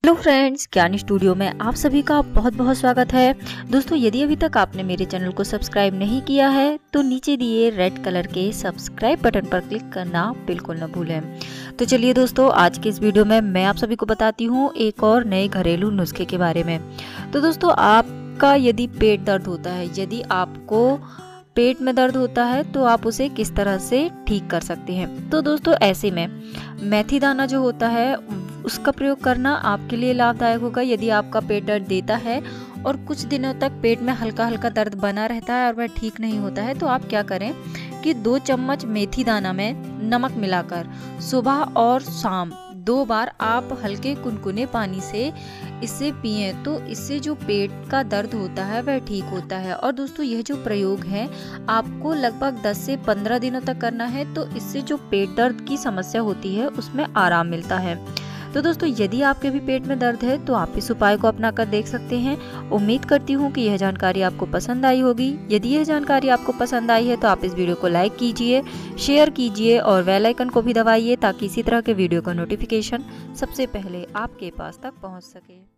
Hello friends, ज्ञानी studio में आप सभी का बहुत बहुत स्वागत है। दोस्तों, यदि अभी तक आपने मेरे चैनल को सब्सक्राइब नहीं किया है तो नीचे दिए रेड कलर के सब्सक्राइब बटन पर क्लिक करना बिल्कुल न भूलें। तो चलिए दोस्तों, आज के इस वीडियो में मैं आप सभी को बताती हूँ एक और नए घरेलू नुस्खे के बारे में। तो दोस्तों, आपका यदि पेट दर्द होता है, यदि आपको पेट में दर्द होता है तो आप उसे किस तरह से ठीक कर सकते हैं। तो दोस्तों, ऐसे में मेथी दाना जो होता है उसका प्रयोग करना आपके लिए लाभदायक होगा। यदि आपका पेट दर्द देता है और कुछ दिनों तक पेट में हल्का हल्का दर्द बना रहता है और वह ठीक नहीं होता है, तो आप क्या करें कि 2 चम्मच मेथी दाना में नमक मिलाकर सुबह और शाम 2 बार आप हल्के कुनकुने पानी से इसे पिए, तो इससे जो पेट का दर्द होता है वह ठीक होता है। और दोस्तों, यह जो प्रयोग है आपको लगभग 10 से 15 दिनों तक करना है, तो इससे जो पेट दर्द की समस्या होती है उसमें आराम मिलता है। तो दोस्तों, यदि आपके भी पेट में दर्द है तो आप इस उपाय को अपना कर देख सकते हैं। उम्मीद करती हूँ कि यह जानकारी आपको पसंद आई होगी। यदि यह जानकारी आपको पसंद आई है तो आप इस वीडियो को लाइक कीजिए, शेयर कीजिए और बेल आइकन को भी दबाइए ताकि इसी तरह के वीडियो का नोटिफिकेशन सबसे पहले आपके पास तक पहुँच सके।